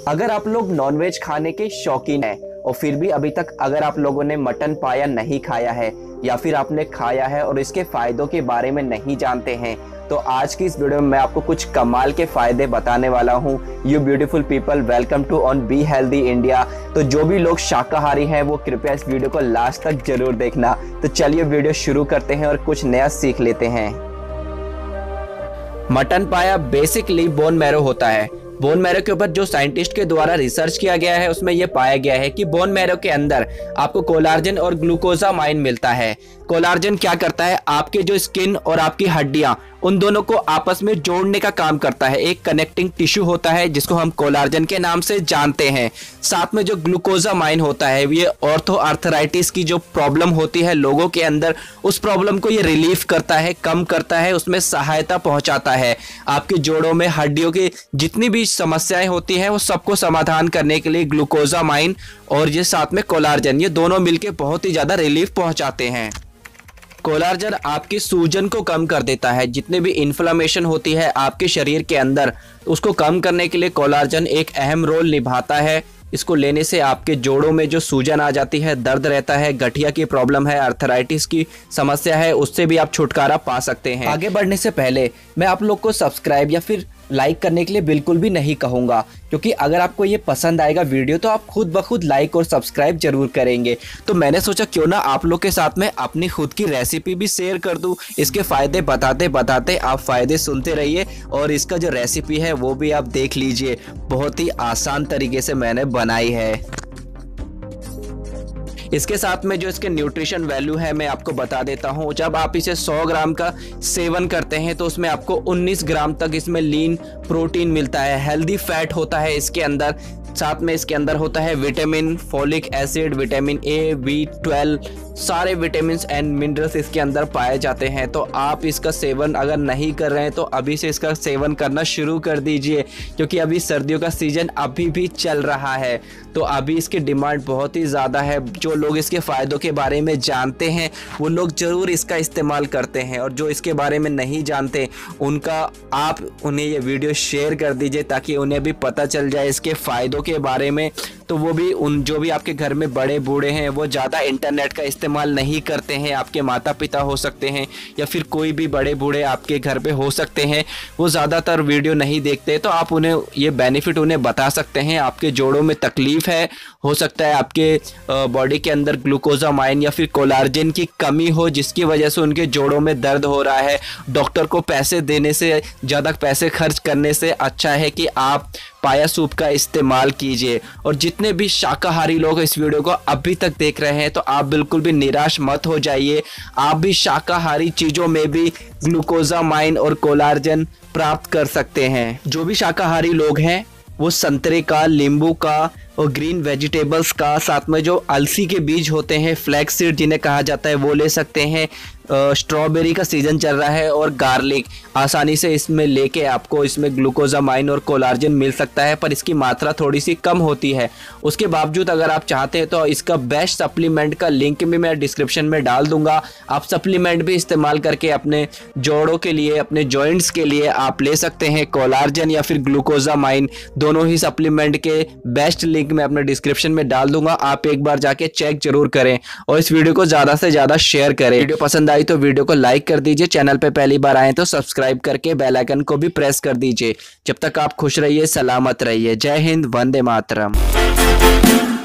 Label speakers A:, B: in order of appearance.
A: अगर आप लोग नॉनवेज खाने के शौकीन हैं और फिर भी अभी तक अगर आप लोगों ने मटन पाया नहीं खाया है या फिर आपने खाया है और इसके फायदों के बारे में नहीं जानते हैं, तो आज की इस वीडियो में मैं आपको कुछ कमाल के फायदे बताने वाला हूं। You beautiful people, welcome to on be healthy India. तो जो भी लोग शाकाहारी हैं वो कृपया इस वीडियो को लास्ट तक जरूर देखना। तो चलिए वीडियो शुरू करते हैं और कुछ नया सीख लेते हैं। मटन पाया बेसिकली बोन मैरो होता है। बोन मैरो के ऊपर जो साइंटिस्ट के द्वारा रिसर्च किया गया है उसमें यह पाया गया है कि बोन मैरो के अंदर आपको कोलाजन और ग्लूकोसामाइन मिलता है। कोलाजन क्या करता है, आपके जो स्किन और आपकी हड्डियां उन दोनों को आपस में जोड़ने का काम करता है। एक कनेक्टिंग टिश्यू होता है जिसको हम कोलाजन के नाम से जानते हैं। साथ में जो ग्लूकोसामाइन होता है ये ऑर्थो आर्थराइटिस की जो प्रॉब्लम होती है लोगों के अंदर, उस प्रॉब्लम को ये रिलीफ करता है, कम करता है, उसमें सहायता पहुंचाता है। आपके जोड़ों में हड्डियों की जितनी भी समस्याएं होती हैं वो सबको समाधान करने के लिए ग्लूकोसामाइन और ये साथ में कोलाजन, ये दोनों मिलकर बहुत ही ज्यादा रिलीफ पहुंचाते हैं। कोलाजन आपकी सूजन को कम कर देता है। जितने भी इन्फ्लेमेशन होती है आपके शरीर के अंदर, उसको कम करने के लिए कोलाजन एक अहम रोल निभाता है। इसको लेने से आपके जोड़ों में जो सूजन आ जाती है, दर्द रहता है, गठिया की प्रॉब्लम है, आर्थराइटिस की समस्या है, उससे भी आप छुटकारा पा सकते हैं। आगे बढ़ने से पहले मैं आप लोग को सब्सक्राइब या फिर लाइक करने के लिए बिल्कुल भी नहीं कहूँगा, क्योंकि अगर आपको ये पसंद आएगा वीडियो तो आप खुद ब खुद लाइक और सब्सक्राइब जरूर करेंगे। तो मैंने सोचा क्यों ना आप लोग के साथ में अपनी खुद की रेसिपी भी शेयर कर दूं। इसके फ़ायदे बताते बताते आप फ़ायदे सुनते रहिए और इसका जो रेसिपी है वो भी आप देख लीजिए। बहुत ही आसान तरीके से मैंने बनाई है। इसके साथ में जो इसके न्यूट्रिशन वैल्यू है मैं आपको बता देता हूं। जब आप इसे 100 ग्राम का सेवन करते हैं तो उसमें आपको 19 ग्राम तक इसमें लीन प्रोटीन मिलता है। हेल्दी फैट होता है इसके अंदर। साथ में इसके अंदर होता है vitamin, folic acid, vitamin A, B12, सारे विटामिन एंड मिनरल्स इसके अंदर पाए जाते हैं। तो आप इसका सेवन अगर नहीं कर रहे हैं तो अभी से इसका सेवन करना शुरू कर दीजिए, क्योंकि अभी सर्दियों का सीजन अभी भी चल रहा है। तो अभी इसकी डिमांड बहुत ही ज़्यादा है। जो लोग इसके फ़ायदों के बारे में जानते हैं वो लोग ज़रूर इसका इस्तेमाल करते हैं, और जो इसके बारे में नहीं जानते आप उन्हें ये वीडियो शेयर कर दीजिए ताकि उन्हें भी पता चल जाए इसके फ़ायदों के बारे में। तो वो भी जो भी आपके घर में बड़े बूढ़े हैं वो ज़्यादा इंटरनेट का इस्तेमाल नहीं करते हैं। आपके माता पिता हो सकते हैं या फिर कोई भी बड़े बूढ़े आपके घर पे हो सकते हैं, वो ज़्यादातर वीडियो नहीं देखते। तो आप उन्हें ये बेनिफिट उन्हें बता सकते हैं। आपके जोड़ों में तकलीफ़ है, हो सकता है आपके बॉडी के अंदर ग्लूकोसामाइन या फिर कोलाजन की कमी हो जिसकी वजह से उनके जोड़ों में दर्द हो रहा है। डॉक्टर को पैसे देने से, ज़्यादा पैसे खर्च करने से अच्छा है कि आप पाया सूप का इस्तेमाल कीजिए। और जितने भी शाकाहारी लोग इस वीडियो को अभी तक देख रहे हैं तो आप बिल्कुल भी निराश मत हो जाइए। आप भी शाकाहारी चीज़ों में भी ग्लूकोसामाइन और कोलाजन प्राप्त कर सकते हैं। जो भी शाकाहारी लोग हैं वो संतरे का, नींबू का और ग्रीन वेजिटेबल्स का, साथ में जो अलसी के बीज होते हैं, फ्लैक्स सीड जिन्हें कहा जाता है, वो ले सकते हैं। स्ट्रॉबेरी का सीज़न चल रहा है और गार्लिक आसानी से इसमें लेके आपको इसमें ग्लूकोसामाइन और कोलाजन मिल सकता है, पर इसकी मात्रा थोड़ी सी कम होती है। उसके बावजूद अगर आप चाहते हैं तो इसका बेस्ट सप्लीमेंट का लिंक भी मैं डिस्क्रिप्शन में डाल दूंगा। आप सप्लीमेंट भी इस्तेमाल करके अपने जोड़ों के लिए, अपने जॉइंट्स के लिए आप ले सकते हैं कोलाजन या फिर ग्लूकोसामाइन। दोनों ही सप्लीमेंट के बेस्ट लिंक मैं अपने डिस्क्रिप्शन में डाल दूंगा। आप एक बार जाके चेक जरूर करें और इस वीडियो को ज़्यादा से ज़्यादा शेयर करें। वीडियो पसंद तो वीडियो को लाइक कर दीजिए। चैनल पे पहली बार आए तो सब्सक्राइब करके बेल आइकन को भी प्रेस कर दीजिए। जब तक आप खुश रहिए, सलामत रहिए। जय हिंद, वंदे मातरम।